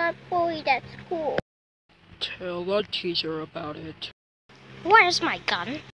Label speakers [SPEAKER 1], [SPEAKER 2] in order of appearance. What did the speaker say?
[SPEAKER 1] got bullied at school.
[SPEAKER 2] Tell the teacher about it.
[SPEAKER 1] Where's my gun?